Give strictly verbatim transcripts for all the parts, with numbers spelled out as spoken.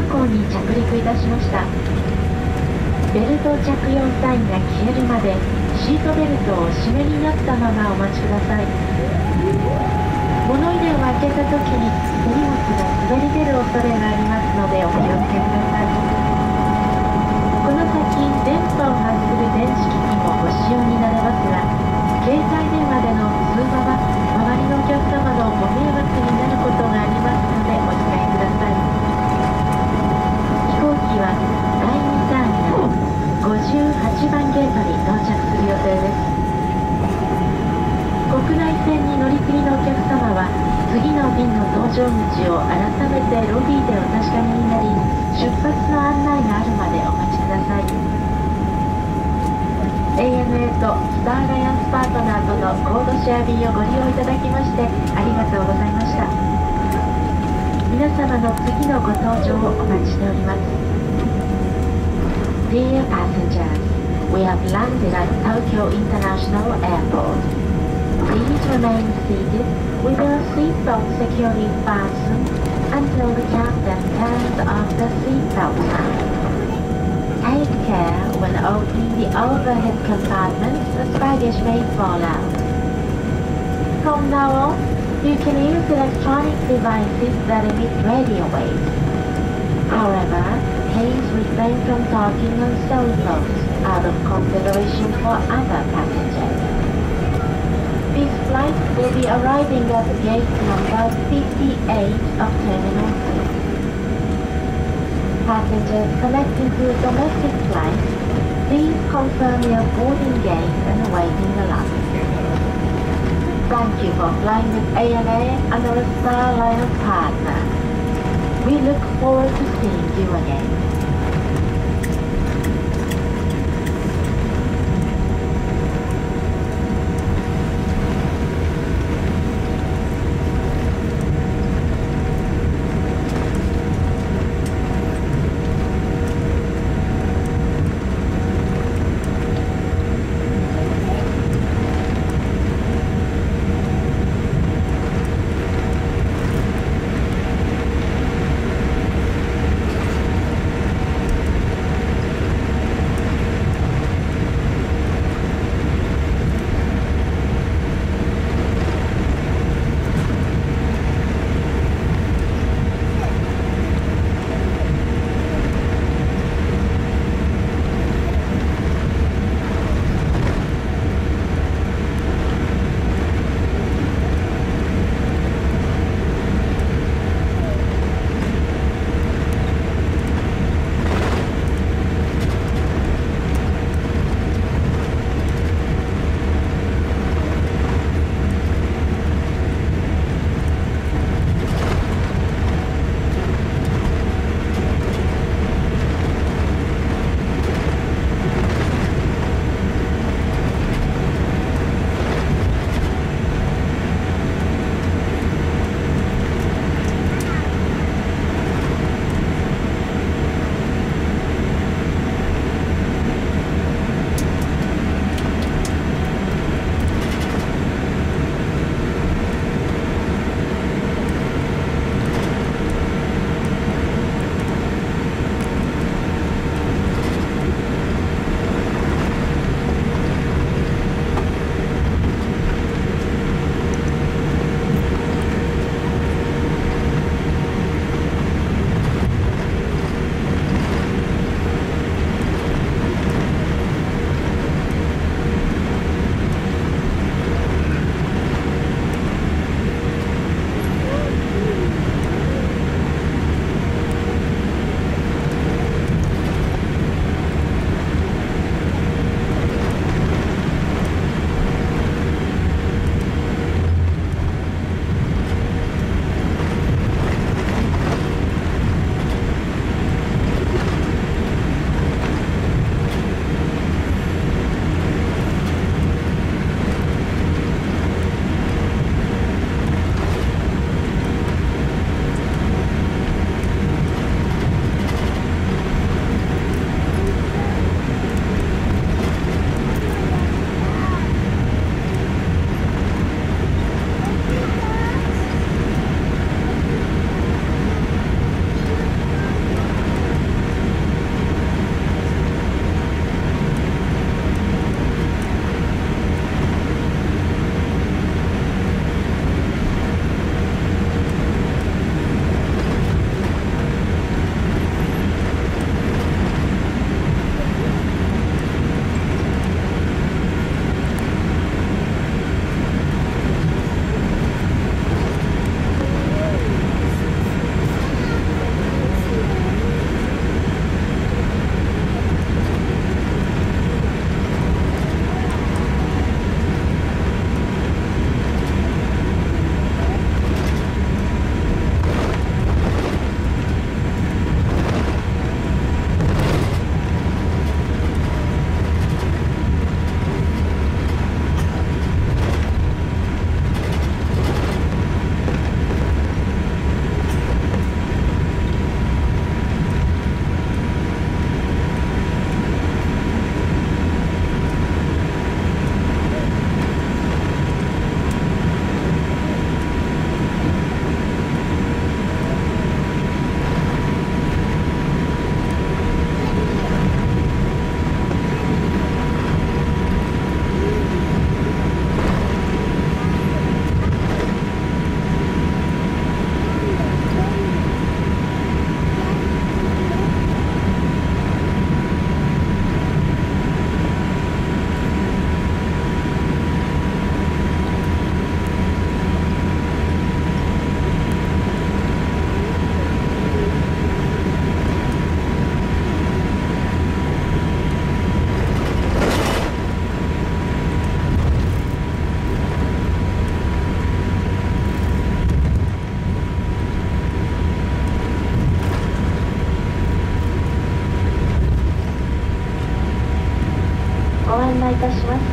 港に着陸いたしました。ベルト着用サインが消えるまでシートベルトを締めになったままお待ちください。物入れを開けた時に手荷物が滑り出る恐れがありますのでお気をつけください。この先電波を発する電子機器もご使用になれますが、携帯電話での通話は周りのお客様のご迷惑になることがありますのでお控えください。飛行機はだいにターミナルごじゅうはちばんゲートに到着する予定です。国内線に乗り継ぎのお客様は次の便の搭乗口を改めてロビーでお確かめになり、出発の案内があるまでお待ちください。 エーエヌエー とスターアライアンスパートナーとのコードシェア便をご利用いただきましてありがとうございました。皆様の次のご搭乗をお待ちしております。 Dear passengers, we have landed at Tokyo International Airport. Please remain seated with your seatbelt securely fastened until the captain turns off the seatbelt sign. Take care when opening the overhead compartments as baggage may fall out. From now on, you can use electronic devices that emit radio waves. However, please refrain from talking on cell phones out of consideration for other passengers. This flight will be arriving at gate number fifty-eight of Terminal six. Passengers connecting to domestic flights, please confirm your boarding gate and awaiting the lobby. Thank you for flying with A N A and our Star Alliance partner. We look forward to seeing you again. たします。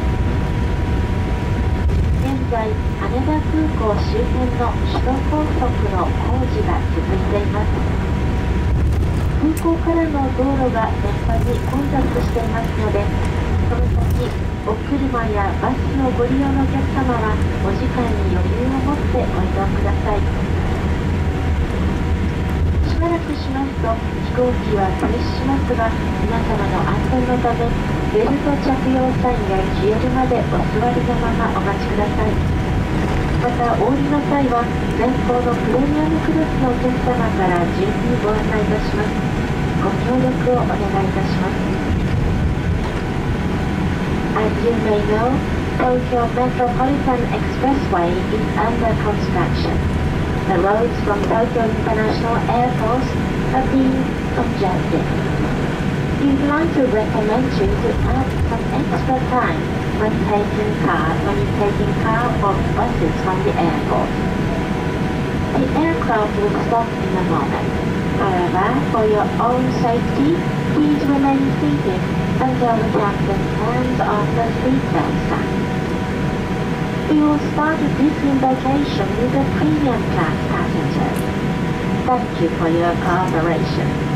現在、羽田空港周辺の首都高速の工事が続いています。空港からの道路が連番に混雑していますので、その先、お車やバスのご利用のお客様は、お時間に余裕を持ってご移動ください。しばらくしますと、飛行機は停止しますが、皆様の安全のため、ベルト着用サインが消えるまでお座りのままお待ちください。また、お降りの際は、前方のプレミアムクラスのお客様から順にご案内いたします。ご協力をお願いいたします。As you may know, Tokyo Metropolitan Expressway is under construction. The roads from Tokyo International Airport are being congested. We would like to recommend you to add some extra time when taking car when you're taking car or buses from the airport. The aircraft will stop in a moment. However, for your own safety, please remain seated until the captain turns off the seatbelt sign. We will start disembarkation with the premium class passengers. Thank you for your cooperation.